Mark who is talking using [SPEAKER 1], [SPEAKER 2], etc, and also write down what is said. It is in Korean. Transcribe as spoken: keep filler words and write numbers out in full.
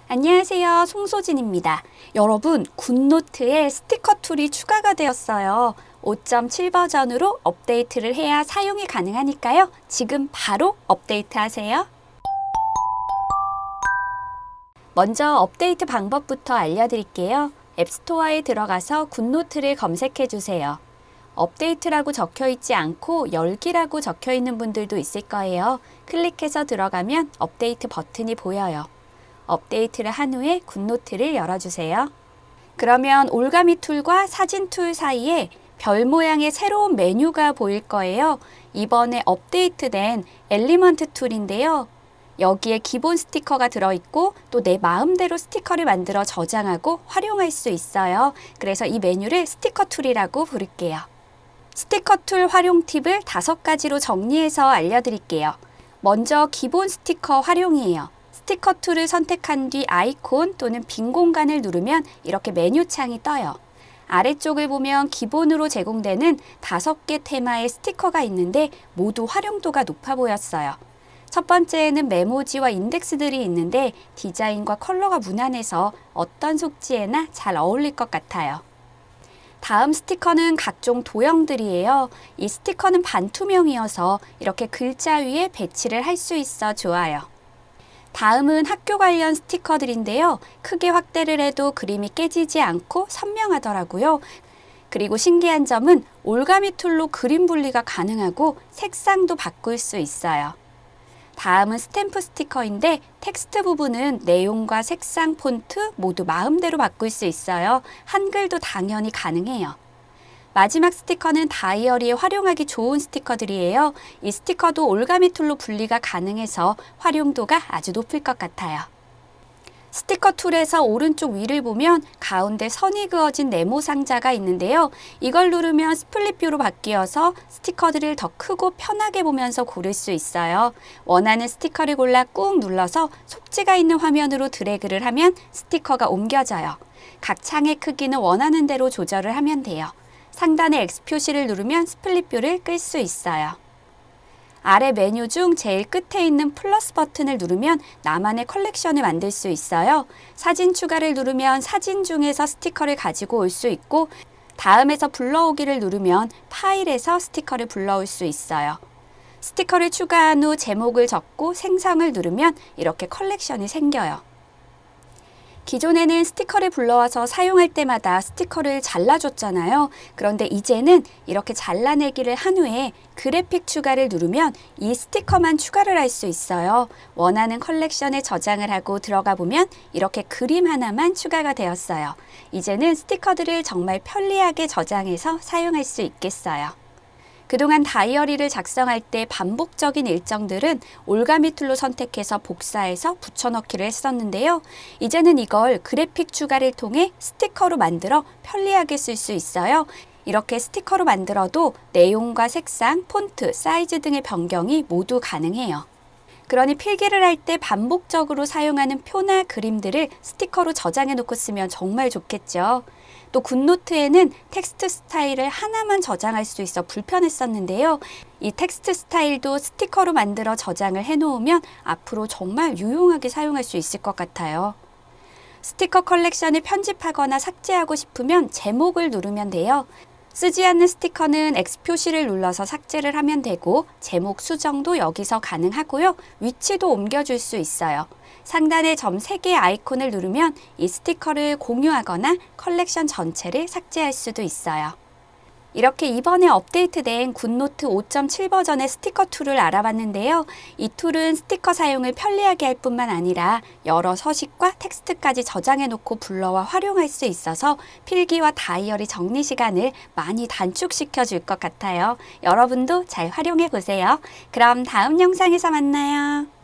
[SPEAKER 1] 안녕하세요, 송소진입니다. 여러분, 굿노트에 스티커 툴이 추가가 되었어요. 오 점 칠 버전으로 업데이트를 해야 사용이 가능하니까요. 지금 바로 업데이트 하세요. 먼저 업데이트 방법부터 알려드릴게요. 앱스토어에 들어가서 굿노트를 검색해 주세요. 업데이트라고 적혀 있지 않고 열기라고 적혀 있는 분들도 있을 거예요. 클릭해서 들어가면 업데이트 버튼이 보여요. 업데이트를 한 후에 굿노트를 열어주세요. 그러면 올가미 툴과 사진 툴 사이에 별 모양의 새로운 메뉴가 보일 거예요. 이번에 업데이트된 엘리먼트 툴인데요. 여기에 기본 스티커가 들어있고 또 내 마음대로 스티커를 만들어 저장하고 활용할 수 있어요. 그래서 이 메뉴를 스티커 툴이라고 부를게요. 스티커 툴 활용 팁을 다섯 가지로 정리해서 알려드릴게요. 먼저 기본 스티커 활용이에요. 스티커 툴을 선택한 뒤 아이콘 또는 빈 공간을 누르면 이렇게 메뉴창이 떠요. 아래쪽을 보면 기본으로 제공되는 다섯 개 테마의 스티커가 있는데 모두 활용도가 높아 보였어요. 첫 번째에는 메모지와 인덱스들이 있는데 디자인과 컬러가 무난해서 어떤 속지에나 잘 어울릴 것 같아요. 다음 스티커는 각종 도형들이에요. 이 스티커는 반투명이어서 이렇게 글자 위에 배치를 할 수 있어 좋아요. 다음은 학교 관련 스티커들인데요. 크게 확대를 해도 그림이 깨지지 않고 선명하더라고요. 그리고 신기한 점은 올가미 툴로 그림 분리가 가능하고 색상도 바꿀 수 있어요. 다음은 스탬프 스티커인데 텍스트 부분은 내용과 색상, 폰트 모두 마음대로 바꿀 수 있어요. 한글도 당연히 가능해요. 마지막 스티커는 다이어리에 활용하기 좋은 스티커들이에요. 이 스티커도 올가미 툴로 분리가 가능해서 활용도가 아주 높을 것 같아요. 스티커 툴에서 오른쪽 위를 보면 가운데 선이 그어진 네모 상자가 있는데요. 이걸 누르면 스플릿 뷰로 바뀌어서 스티커들을 더 크고 편하게 보면서 고를 수 있어요. 원하는 스티커를 골라 꾹 눌러서 속지가 있는 화면으로 드래그를 하면 스티커가 옮겨져요. 각 창의 크기는 원하는 대로 조절을 하면 돼요. 상단의 X 표시를 누르면 스플릿 뷰를 끌 수 있어요. 아래 메뉴 중 제일 끝에 있는 플러스 버튼을 누르면 나만의 컬렉션을 만들 수 있어요. 사진 추가를 누르면 사진 중에서 스티커를 가지고 올 수 있고 다음에서 불러오기를 누르면 파일에서 스티커를 불러올 수 있어요. 스티커를 추가한 후 제목을 적고 생성을 누르면 이렇게 컬렉션이 생겨요. 기존에는 스티커를 불러와서 사용할 때마다 스티커를 잘라줬잖아요. 그런데 이제는 이렇게 잘라내기를 한 후에 그래픽 추가를 누르면 이 스티커만 추가를 할 수 있어요. 원하는 컬렉션에 저장을 하고 들어가 보면 이렇게 그림 하나만 추가가 되었어요. 이제는 스티커들을 정말 편리하게 저장해서 사용할 수 있겠어요. 그동안 다이어리를 작성할 때 반복적인 일정들은 올가미 툴로 선택해서 복사해서 붙여넣기를 했었는데요. 이제는 이걸 그래픽 추가를 통해 스티커로 만들어 편리하게 쓸 수 있어요. 이렇게 스티커로 만들어도 내용과 색상, 폰트, 사이즈 등의 변경이 모두 가능해요. 그러니 필기를 할 때 반복적으로 사용하는 표나 그림들을 스티커로 저장해 놓고 쓰면 정말 좋겠죠. 또 굿노트에는 텍스트 스타일을 하나만 저장할 수 있어 불편했었는데요. 이 텍스트 스타일도 스티커로 만들어 저장을 해 놓으면 앞으로 정말 유용하게 사용할 수 있을 것 같아요. 스티커 컬렉션을 편집하거나 삭제하고 싶으면 제목을 누르면 돼요. 쓰지 않는 스티커는 X 표시를 눌러서 삭제를 하면 되고 제목 수정도 여기서 가능하고요. 위치도 옮겨줄 수 있어요. 상단에 점 세 개의 아이콘을 누르면 이 스티커를 공유하거나 컬렉션 전체를 삭제할 수도 있어요. 이렇게 이번에 업데이트된 굿노트 오 점 칠 버전의 스티커 툴을 알아봤는데요. 이 툴은 스티커 사용을 편리하게 할 뿐만 아니라 여러 서식과 텍스트까지 저장해 놓고 불러와 활용할 수 있어서 필기와 다이어리 정리 시간을 많이 단축시켜 줄 것 같아요. 여러분도 잘 활용해 보세요. 그럼 다음 영상에서 만나요.